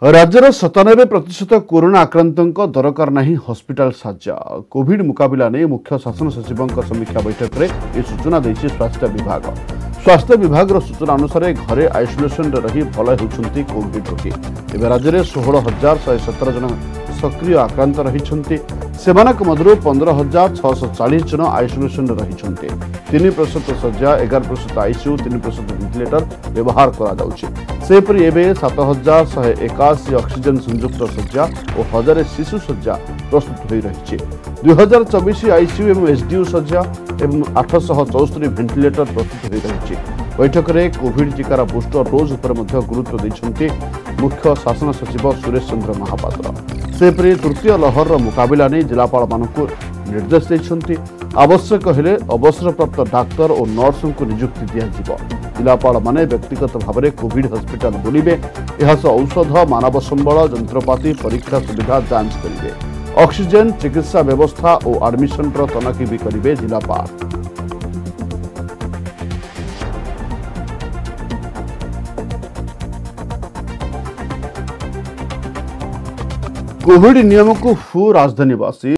राज्यर 97% कोरोना आक्रांतों दरकार नहीं हॉस्पिटल साज्या। कोविड मुकाबला नहीं मुख्य शासन सचिवों समीक्षा बैठक में यह सूचना देछि स्वास्थ्य विभाग। स्वास्थ्य विभाग सूचना अनुसार घरे आइसोलेशन रही भल होती कोविड रोगी। एवं राज्य में 16,117 जन सक्रिय आक्रांत रही मध्य 15,640 जन आइसोलेशन रही 3% शज्या 11% आईसीयू 3% वेंटिलेटर व्यवहार करपरी एवं 7,181 ऑक्सीजन संयुक्त शज्या और 1000 शिशु शज्या प्रस्तुत हो रही 2024 आईसीयू एवं एसडीयू शज्या एवं 874 वेंटिलेटर प्रस्तुत हो रही। बैठक में कोविड टीकार बूस्टर डोज पर गुरुत्व देते मुख्य शासन सचिव सुरेश चंद्र महापात्र। सेपरी तृतीय लहर मुकाबला नहीं जिलापाल मानक निर्देश देते आवश्यक हेले अवसरप्राप्त डाक्तर और नर्स को नियुक्ति दिज्व। जिलापाल माने व्यक्तिगत भाव में कोविड हॉस्पिटल बुलिबे औषध मानव संबल जंत्रपाति परीक्षा सुविधा जांच करेंगे। ऑक्सीजन चिकित्सा व्यवस्था और एडमिशन तनखी भी करेंगे जिलापाल। कोविड नियम को राजधानीवासी